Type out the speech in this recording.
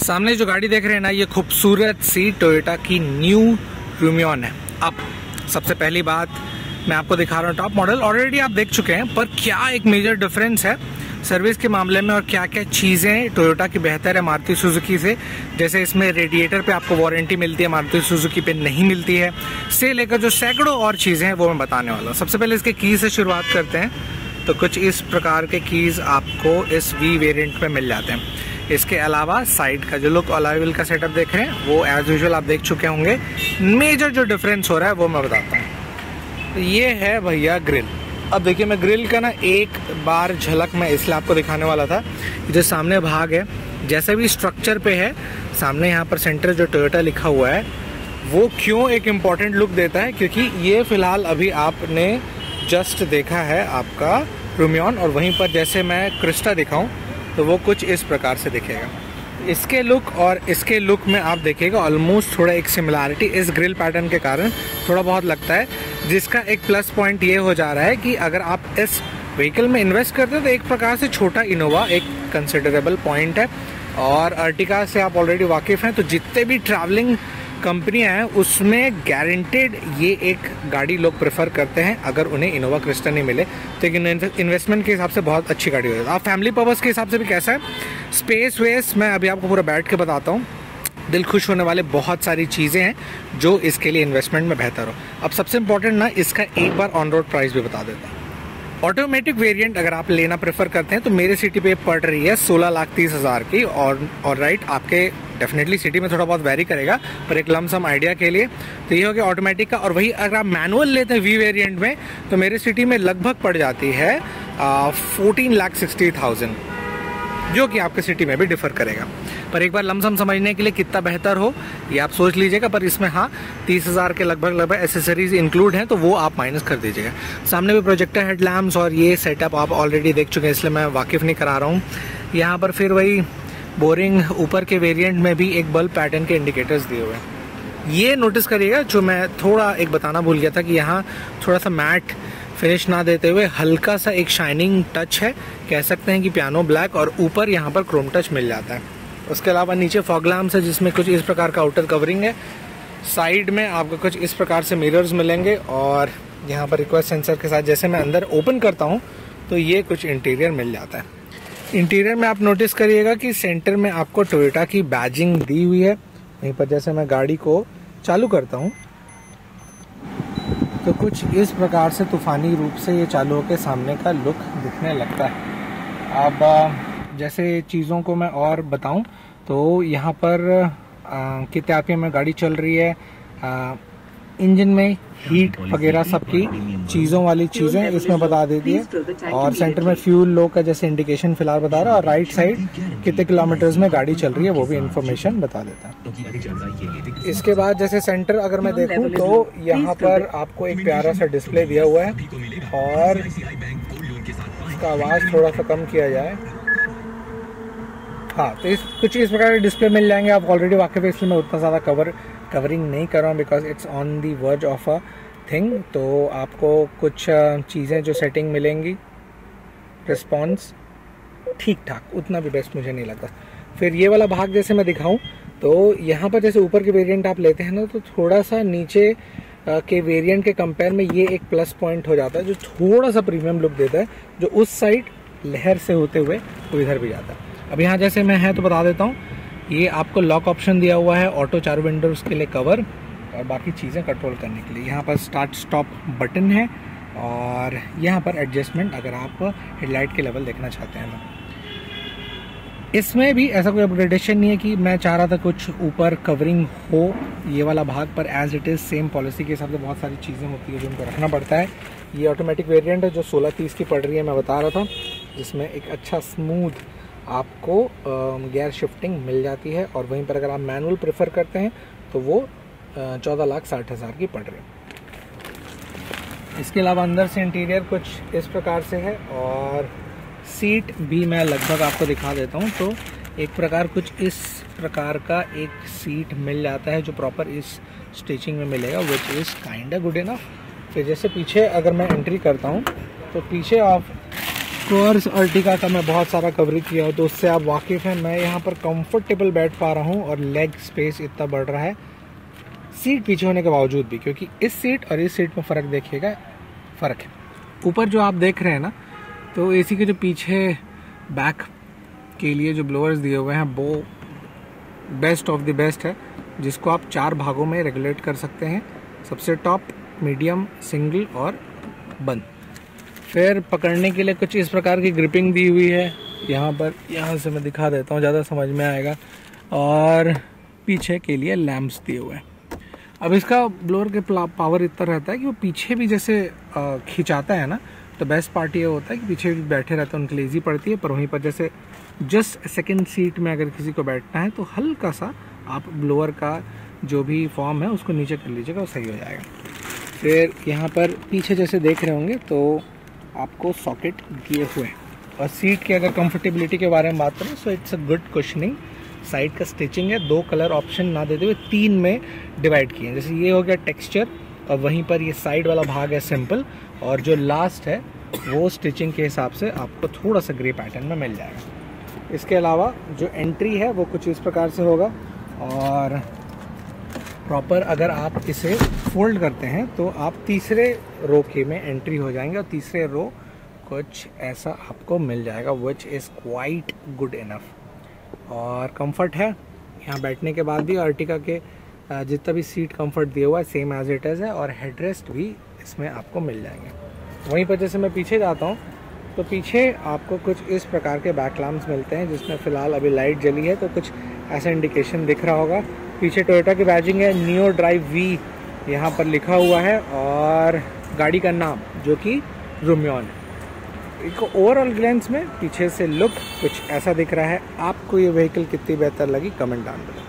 सामने जो गाड़ी देख रहे हैं ना, ये खूबसूरत सी टोयोटा की न्यू रूमियन है। अब सबसे पहली बात मैं आपको दिखा रहा हूँ टॉप मॉडल, ऑलरेडी आप देख चुके हैं, पर क्या एक मेजर डिफरेंस है सर्विस के मामले में और क्या क्या चीज़ें टोयोटा की बेहतर है मारुति सुजुकी से। जैसे इसमें रेडिएटर पे आपको वारंटी मिलती है, मारुति सुजुकी पे नहीं मिलती है, से लेकर जो सैकड़ों और चीज़ें हैं वो मैं बताने वाला हूँ। सबसे पहले इसके की से शुरुआत करते हैं। तो कुछ इस प्रकार के कीज़ आपको इस वी वेरिएंट में मिल जाते हैं। इसके अलावा साइड का जो लुक अलॉय व्हील का सेटअप देख रहे हैं वो एज यूजुअल आप देख चुके होंगे। मेजर जो डिफरेंस हो रहा है वो मैं बताता हूँ। तो ये है भैया ग्रिल। अब देखिए, मैं ग्रिल का ना एक बार झलक मैं इसलिए आपको दिखाने वाला था। जो सामने भाग है जैसे भी स्ट्रक्चर पे है, सामने यहाँ पर सेंटर जो टोयोटा लिखा हुआ है वो क्यों एक इम्पॉर्टेंट लुक देता है, क्योंकि ये फिलहाल अभी आपने जस्ट देखा है आपका रूमियन, और वहीं पर जैसे मैं क्रिस्टा दिखाऊं तो वो कुछ इस प्रकार से दिखेगा। इसके लुक और इसके लुक में आप देखिएगा ऑलमोस्ट थोड़ा एक सिमिलरिटी इस ग्रिल पैटर्न के कारण थोड़ा बहुत लगता है, जिसका एक प्लस पॉइंट ये हो जा रहा है कि अगर आप इस व्हीकल में इन्वेस्ट करते हो तो एक प्रकार से छोटा इनोवा एक कंसिडरेबल पॉइंट है। और अर्टिगा से आप ऑलरेडी वाकिफ़ हैं, तो जितने भी ट्रैवलिंग कंपनियां हैं उसमें गारंटेड ये एक गाड़ी लोग प्रेफर करते हैं अगर उन्हें इनोवा क्रिस्टा नहीं मिले तो। इन्वेस्टमेंट के हिसाब से बहुत अच्छी गाड़ी होगी। आप फैमिली पर्पस के हिसाब से भी कैसा है, स्पेस वेस मैं अभी आपको पूरा बैठ के बताता हूँ। दिल खुश होने वाले बहुत सारी चीज़ें हैं जो इसके लिए इन्वेस्टमेंट में बेहतर हो। अब सबसे इंपॉर्टेंट ना, इसका एक बार ऑन रोड प्राइस भी बता देता हूँ। ऑटोमेटिक वेरिएंट अगर आप लेना प्रेफर करते हैं तो मेरे सिटी पे पड़ रही है 16,30,000 की। और राइट, आपके डेफिनेटली सिटी में थोड़ा बहुत वेरी करेगा, पर एक लमसम आइडिया के लिए तो ये हो गया ऑटोमेटिक का। और वही अगर आप मैनुअल लेते हैं वी वेरिएंट में तो मेरे सिटी में लगभग पड़ जाती है 14,60,000, जो कि आपके सिटी में भी डिफर करेगा। पर एक बार लमसम समझने के लिए कितना बेहतर हो ये आप सोच लीजिएगा। पर इसमें हाँ 30,000 के लगभग एसेसरीज इंक्लूड हैं, तो वो आप माइनस कर दीजिएगा। सामने भी प्रोजेक्टर हेडलैम्प्स और ये सेटअप आप ऑलरेडी देख चुके हैं, इसलिए मैं वाकिफ़ नहीं करा रहा हूँ। यहाँ पर फिर वही बोरिंग ऊपर के वेरिएंट में भी एक बल्ब पैटर्न के इंडिकेटर्स दिए हुए हैं। ये नोटिस करिएगा, जो मैं थोड़ा एक बताना भूल गया था कि यहाँ थोड़ा सा मैट फिनिश ना देते हुए हल्का सा एक शाइनिंग टच है, कह सकते हैं कि पियानो ब्लैक, और ऊपर यहाँ पर क्रोम टच मिल जाता है। उसके अलावा नीचे फॉग लैम्प्स है जिसमें कुछ इस प्रकार का आउटर कवरिंग है। साइड में आपको कुछ इस प्रकार से मिरर्स मिलेंगे और यहाँ पर रिक्वेस्ट सेंसर के साथ जैसे मैं अंदर ओपन करता हूँ तो ये कुछ इंटीरियर मिल जाता है। इंटीरियर में आप नोटिस करिएगा कि सेंटर में आपको टोयोटा की बैजिंग दी हुई है। वहीं पर जैसे मैं गाड़ी को चालू करता हूँ तो कुछ इस प्रकार से तूफानी रूप से ये चालू होकर सामने का लुक दिखने लगता है। अब जैसे चीज़ों को मैं और बताऊं तो यहाँ पर कितने आरपीएम में गाड़ी चल रही है, इंजन में हीट वगैरह सबकी चीज़ों वाली चीज़ें इसमें बता देती है। और सेंटर में फ्यूल लो का जैसे इंडिकेशन फिलहाल बता रहा है, और राइट साइड कितने किलोमीटर्स में गाड़ी चल रही है वो भी इंफॉर्मेशन बता देता है। इसके बाद जैसे सेंटर अगर मैं देखूं तो यहाँ पर आपको एक प्यारा सा डिस्प्ले दिया हुआ है, और इसका आवाज़ थोड़ा सा कम किया जाए। हाँ, तो कुछ इस प्रकार के डिस्प्ले मिल जाएंगे। आप ऑलरेडी वाकिफ है, इसलिए मैं उतना ज़्यादा कवरिंग नहीं कर रहा हूँ because it's on the verge of a thing. तो आपको कुछ चीज़ें जो सेटिंग मिलेंगी, रिस्पॉन्स ठीक ठाक, उतना भी बेस्ट मुझे नहीं लगता। फिर ये वाला भाग जैसे मैं दिखाऊं तो यहाँ पर जैसे ऊपर के वेरिएंट आप लेते हैं ना, तो थोड़ा सा नीचे के वेरिएंट के कंपेयर में ये एक प्लस पॉइंट हो जाता है जो थोड़ा सा प्रीमियम लुक देता है, जो उस साइड लहर से होते हुए वो इधर भी जाता है। अब यहाँ जैसे मैं है तो बता देता हूँ, ये आपको लॉक ऑप्शन दिया हुआ है, ऑटो 4 विंडोज़ के लिए कवर और बाकी चीज़ें कंट्रोल करने के लिए। यहाँ पर स्टार्ट स्टॉप बटन है, और यहाँ पर एडजस्टमेंट अगर आप हेडलाइट के लेवल देखना चाहते हैं तो। इसमें भी ऐसा कोई अपग्रेडेशन नहीं है कि मैं चाह रहा था कुछ ऊपर कवरिंग हो, ये वाला भाग पर as it is same policy के हिसाब से बहुत सारी चीज़ें होती है जो उनको रखना पड़ता है। ये ऑटोमेटिक वेरिएंट है जो 1630 की पड़ रही है, मैं बता रहा था, जिसमें एक अच्छा स्मूथ आपको गियर शिफ्टिंग मिल जाती है। और वहीं पर अगर आप मैनुअल प्रेफर करते हैं तो वो 14,60,000 की पड़ रही है। इसके अलावा अंदर से इंटीरियर कुछ इस प्रकार से है, और सीट भी मैं लगभग आपको दिखा देता हूँ। तो एक प्रकार कुछ इस प्रकार का एक सीट मिल जाता है जो प्रॉपर इस स्टिचिंग में मिलेगा, which is kind good enough. फिर जैसे पीछे अगर मैं एंट्री करता हूँ तो पीछे आप कोर्स अर्टिगा का मैं बहुत सारा कवरेज किया हूँ तो उससे आप वाकिफ़ हैं। मैं यहाँ पर कंफर्टेबल बैठ पा रहा हूँ और लेग स्पेस इतना बढ़ रहा है सीट पीछे होने के बावजूद भी, क्योंकि इस सीट और इस सीट में फ़र्क देखिएगा, फ़र्क है। ऊपर जो आप देख रहे हैं ना, तो एसी के जो पीछे बैक के लिए जो ब्लोअर्स दिए हुए हैं वो बेस्ट ऑफ द बेस्ट है, जिसको आप 4 भागों में रेगुलेट कर सकते हैं, सबसे टॉप, मीडियम, सिंगल और बंद। फिर पकड़ने के लिए कुछ इस प्रकार की ग्रिपिंग दी हुई है यहाँ पर, यहाँ से मैं दिखा देता हूँ, ज़्यादा समझ में आएगा। और पीछे के लिए लैंप्स दिए हुए हैं। अब इसका ब्लोअर के पावर इतना रहता है कि वो पीछे भी जैसे खिंचाता है ना, तो बेस्ट पार्ट ये होता है कि पीछे भी बैठे रहते हैं, उनके लिए ईजी पड़ती है। पर वहीं पर जैसे जस्ट सेकंड सीट में अगर किसी को बैठना है तो हल्का सा आप ब्लोअर का जो भी फॉर्म है उसको नीचे कर लीजिएगा, वो सही हो जाएगा। फिर यहाँ पर पीछे जैसे देख रहे होंगे तो आपको सॉकेट दिए हुए हैं। और सीट की अगर कंफर्टेबिलिटी के बारे में बात करें so it's a good cushioning. Side का स्टिचिंग है, 2 कलर ऑप्शन ना देते हुए 3 में डिवाइड किए हैं। जैसे ये हो गया टेक्सचर, और वहीं पर ये साइड वाला भाग है सिंपल, और जो लास्ट है वो स्टिचिंग के हिसाब से आपको थोड़ा सा ग्रे पैटर्न में मिल जाएगा। इसके अलावा जो एंट्री है वो कुछ इस प्रकार से होगा, और प्रॉपर अगर आप इसे फोल्ड करते हैं तो आप तीसरे रो के में एंट्री हो जाएंगे, और तीसरे रो कुछ ऐसा आपको मिल जाएगा, which is quite good enough. और कंफर्ट है यहाँ बैठने के बाद भी, अर्टिगा के जितना भी सीट कंफर्ट दिया हुआ है सेम एज इट इज़ है, और हेडरेस्ट भी इसमें आपको मिल जाएंगे। वहीं पर जैसे मैं पीछे जाता हूँ तो पीछे आपको कुछ इस प्रकार के बैक लैम्प्स मिलते हैं, जिसमें फ़िलहाल अभी लाइट जली है तो कुछ ऐसा इंडिकेशन दिख रहा होगा। पीछे टोयोटा की बैजिंग है, नियो ड्राइव वी यहाँ पर लिखा हुआ है, और गाड़ी का नाम जो कि रूमियन है। एक ओवरऑल ग्लैंस में पीछे से लुक कुछ ऐसा दिख रहा है। आपको ये व्हीकल कितनी बेहतर लगी कमेंट डाउन करें।